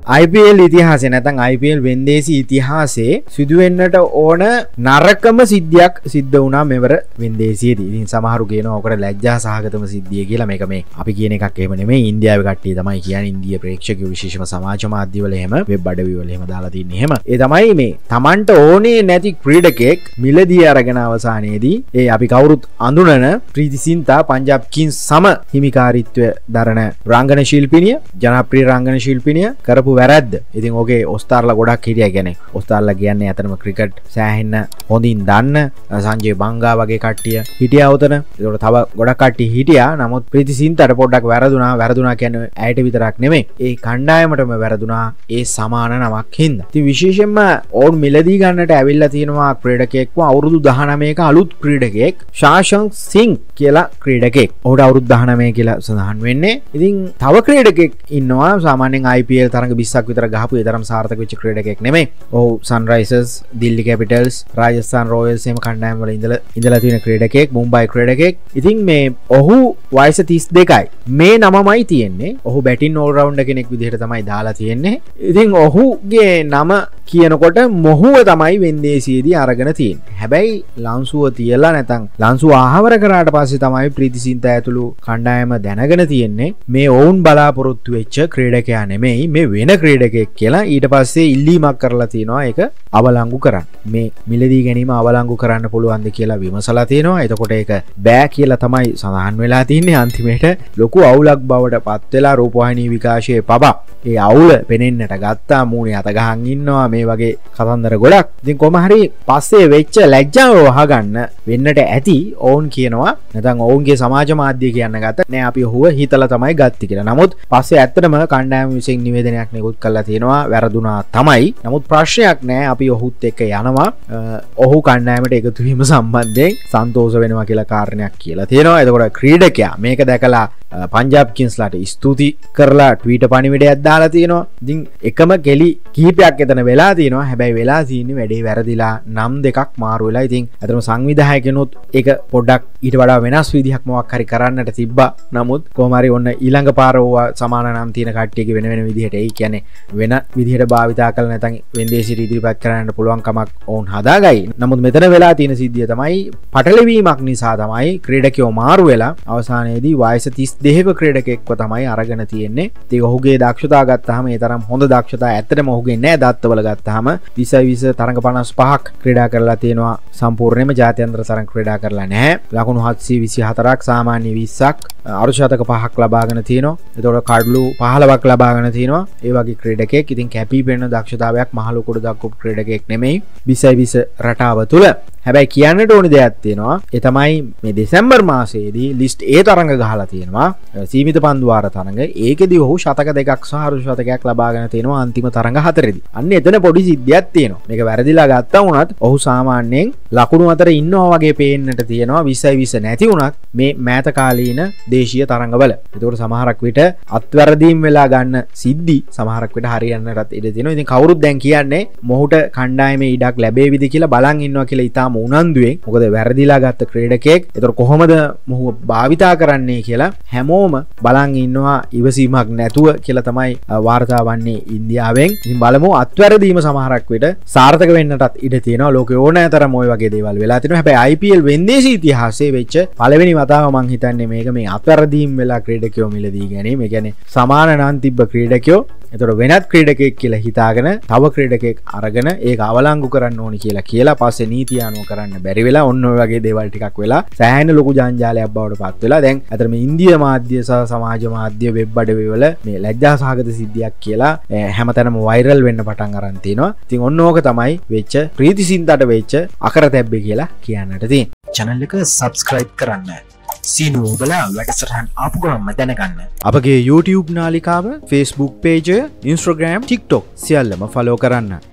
IPL ඉතිහාසයේ නැත්නම් IPL වෙන්දේසි ඉතිහාසයේ සිදුවෙන්නට ඕන නරකම සිද්ධියක් සිද්ධ වුණා මෙවර වෙන්දේසියේදී. ඉතින් සමහරු කියනවා ඔකට ලැජ්ජා සහගතම සිද්ධිය කියලා. මේක මේ අපි කියන එකක් එහෙම නෙමෙයි. ඉන්දියාවේ කට්ටිය තමයි කියන්නේ. ඉන්දියා ප්‍රේක්ෂකයෝ විශේෂම සමාජ මාධ්‍යවල එහෙම වෙබ් අඩවිවල එහෙම දාලා තින්නේ එහෙම. ඒ තමයි මේ Tamanට ඕනේ නැති ක්‍රීඩකෙක් මිලදී අරගෙන අවසානයේදී ඒ අපි කවුරුත් අඳුනන ප්‍රීතිසින්තා පංජාබ් කිංස් සම හිමිකාරීත්වය දරන රංගන ශිල්පිනිය, ජනප්‍රිය රංගන ශිල්පිනිය කරපු වැරද්ද. ඉතින් ඕකේ ඔස්තාර්ලා ගොඩක් හිටියා කියන්නේ. ඔස්තාර්ලා කියන්නේ අතනම ක්‍රිකට් සෑහෙන්න හොඳින් දන්න සංජය බංගා වගේ කට්ටිය හිටියා උතන. ඒකට තව ගොඩක් කට්ටිය හිටියා. නමුත් ප්‍රීතිසින්තාට පොඩ්ඩක් වැරදුනා කියන්නේ ඇයට විතරක් නෙමෙයි. ඒ කණ්ඩායමටම වැරදුනා ඒ සමාන නමක් හින්දා. ඉතින් විශේෂයෙන්ම ඕන් මිලදී ගන්නට ඇවිල්ලා තියෙනවා ක්‍රීඩකයෙක්ව අවුරුදු 19ක අලුත් ක්‍රීඩකයෙක් ශාශංක් සිං කියලා ක්‍රීඩකයෙක්. ඔහුට අවුරුදු 19 කියලා සඳහන් වෙන්නේ. ඉතින් තව ක්‍රීඩකෙක් ඉන්නවා සාමාන්‍යයෙන් IPL තරඟ 20ක් විතර ගහපු ඒ තරම් සාර්ථක වෙච්ච ක්‍රීඩකයෙක් නෙමෙයි. ඔහු Sunrisers, Delhi capitals, Rajasthan royals එහෙම කණ්ඩායම් වල ඉඳලා තියෙන ක්‍රීඩකයෙක්, මුම්බයි ක්‍රීඩකයෙක්. ඉතින් මේ ඔහු වයස 32යි. මේ නමමයි තියෙන්නේ. ඔහු බැටින් ඕල් රවුන්ඩර් කෙනෙක් විදිහට තමයි දාලා තියෙන්නේ. ඉතින් ඔහුගේ නම කියනකොට මොහුව තමයි වෙන්දේසියේදී අරගෙන තියෙන්නේ. හැබැයි ලන්සුව තියලා නැතන් ලන්සුව ආහවර කරාට පස්සේ තමයි ප්‍රීතිසින්තා ඇතුළු කණ්ඩායම දැනගෙන තියෙන්නේ මේ ඔවුන් බලාපොරොත්තු වෙච්ච ක්‍රීඩකයා නෙමෙයි මේ වෙන ක්‍රීඩකයෙක් කියලා. ඊට පස්සේ ඉල්ලීමක් කරලා තියෙනවා ඒක අවලංගු කරන්න. මේ මිලදී ගැනීම අවලංගු කරන්න පුළුවන්ද කියලා විමසලා තියෙනවා. එතකොට ඒක බෑ කියලා තමයි සඳහන් වෙලා තින්නේ. අන්තිමේට ලොකු අවුලක් බවට පත් වෙලා රූපවාහිනී විකාශයේ පබා ඒ අවුල පෙනෙන්නට ගත්තා. මූණේ අත ගහන් ඉන්නවා මේ වගේ කතන්දර ගොඩක්. ඉතින් කොහොම හරි පස්සේ වෙච්ච ලැජ්ජාව වහගන්න වෙන්නට ඇති ඕන් කියනවා. නැත්නම් ඔවුන්ගේ සමාජ මාධ්‍ය කියන්න ගත්ත නෑ අපි ඔහුව හිතලා තමයි ගත්තේ කියලා. නමුත් පස්සේ ඇත්තටම කණ්ඩායම විසින් නිවේදනයක් නිකුත් කළා තියෙනවා වැරදුනා තමයි. නමුත් ප්‍රශ්නයක් නෑ අපි ඔහුත් එක්ක යනවා. ඔහු කණ්ඩායමට එකතු වීම සම්බන්ධයෙන් සන්තෝෂ වෙනවා කියලා කාරණයක් කියලා තියෙනවා. එතකොට ක්‍රීඩකයා මේක දැකලා පංජාබ් කිංස්ලාට ස්තුති කරලා ට්වීට් පණිවිඩයක් දාලා තියෙනවා. ඉතින් එකම කෙලි කිහිපයක් එතන වෙලා තියෙනවා. හැබැයි වෙලා තියෙන්නේ වැඩේ වැරදිලා නම් දෙකක් මාරු වෙලා. ඉතින් අතරම සංවිධායකයනොත් ඒක පොඩ්ඩක් ඊට වඩා වෙනස් විදිහක් මොකක් හරි කරන්නට තිබ්බා. නමුත් කොහොම හරි ඔන්න ඊළඟ පාර ඕවා සමාන නම් තියෙන කට්ටියගේ වෙන විදිහට ඒ කියන්නේ වෙන විදිහට භාවිතා කරලා නැත්නම් වෙන්දේසියට ඉදිරිපත් කරන්න පුළුවන් කමක් ඕන් හදාගයි. නමුත් මෙතන වෙලා තියෙන සිද්ධිය තමයි පටලැවීමක් නිසා තමයි ක්‍රීඩකයෝ මාරු වෙලා අවසානයේදී වයස 32ක ක්‍රීඩකෙක්ව තමයි අරගෙන තියෙන්නේ. ඉතින් ඔහුගේ දක්ෂතාව ගත්තාම ඒ තරම් හොඳ දක්ෂතාව ඇත්තටම ඔහුගේ නෑ. දත්තවල ගත්තාම 20 තරඟ 55ක් ක්‍රීඩා කරලා තියෙනවා. සම්පූර්ණයෙන්ම ජාත්‍යන්තර තරඟ ක්‍රීඩා කරලා නැහැ. ලකුණු 724ක් සාමාන්‍ය 20ක් අර්ධශතක 5ක් ලබාගෙන තියෙනවා. එතකොට කඩලු 15ක් ලබාගෙන තියෙනවා. ඒ වගේ ක්‍රීඩකෙක්. ඉතින් කැපී පෙනෙන දක්ෂතාවයක් මහලුකුඩු දක්වපු ක්‍රීඩකෙක් නෙමෙයි 20 රටාව තුල. හැබැයි කියන්නට ඕනි දෙයක් තියෙනවා. ඒ තමයි මේ දෙසැම්බර් මාසයේදී ලිස්ට් A තරඟ ගහලා තියෙනවා. සීමිත පන්දු වාර තරඟ. ඒකෙදි ඔහු ශතක 2ක් සහ අර්ධශතකයක් ලබාගෙන තියෙනවා අන්තිම තරඟ 4ෙදි. අන්න එතන පොඩි සිද්ධියක් තියෙනවා. මේක වැරදිලා ගත්තා වුණත් ඔහු සාමාන්‍යයෙන් ලකුණු අතර ඉන්නවා වගේ පේන්නට තියෙනවා. 20 නැති වුණත් මේ මෑත කාලීන දේශීය තරඟවල. ඒකට සමහරක් විට අත්වැරදීම් වෙලා ගන්න සිද්ධි සමහරක් විට හරියන්නටත් ඉඩ තියෙනවා. ඉතින් කවුරුත් දැන් කියන්නේ මොහුට කණ්ඩායමේ ඉඩක් ලැබෙවිද කියලා බලන් ඉන්නවා කියලා ඉතාම උනන්දුවෙන්. මොකද වැරදිලා ගත්ත ක්‍රීඩකයෙක්. ඒතර කොහොමද මොහු භාවිතා කරන්නේ කියලා හැමෝම බලන් ඉන්නවා ඉවසීමක් නැතුව කියලා තමයි වාර්තා වන්නේ ඉන්දියාවෙන්. ඉතින් බලමු අත්වැරදීම සමහරක් විට සාර්ථක වෙන්නටත් ඉඩ තියෙනවා. ලෝකේ ඕනෑතරම් ওই වගේ දේවල් වෙලා තිනවා. හැබැයි IPL වෙන්දේසි ඉතිහාසයේ වෙච්ච පළවෙනි වතාව මං හිතන්නේ මේක මේ අත්වැරදීම් වෙලා ක්‍රීඩකයෝ මිලදී ගැනීම. ඒ කියන්නේ සමාන නම් තිබ්බ ක්‍රීඩකයෝ එතකොට වෙනත් ක්‍රීඩකයෙක් කියලා හිතාගෙන තව ක්‍රීඩකයෙක් අරගෙන ඒක අවලංගු කරන්න ඕනි කියලා පස්සේ නීතිය අනුව කරන්න බැරි වෙලා ඔන්න ඔය වගේ දේවල් ටිකක් වෙලා සෑහෙන ලොකු ජංජාලයක් බවට පත් වෙලා දැන් අතර මේ ඉන්දියා මාධ්‍ය සහ සමාජ මාධ්‍ය වෙබ් අඩවිවල මේ ලැජ්ජා සහගත සිද්ධියක් කියලා හැමතැනම වෛරල් වෙන්න පටන් අරන් තිනවා. ඉතින් ඔන්න ඕක තමයි වෙච්ච ප්‍රීතිසින්තට වෙච්ච අකරතැබ්බේ කියලා කියන්නට තියෙන්නේ. channel එක subscribe කරන්න. සීනුව ඔබලා වැඩසටහන් ආපු ගමන්ම දැනගන්න. අපගේ YouTube නාලිකාව, Facebook page, Instagram, TikTok සියල්ලම follow කරන්න.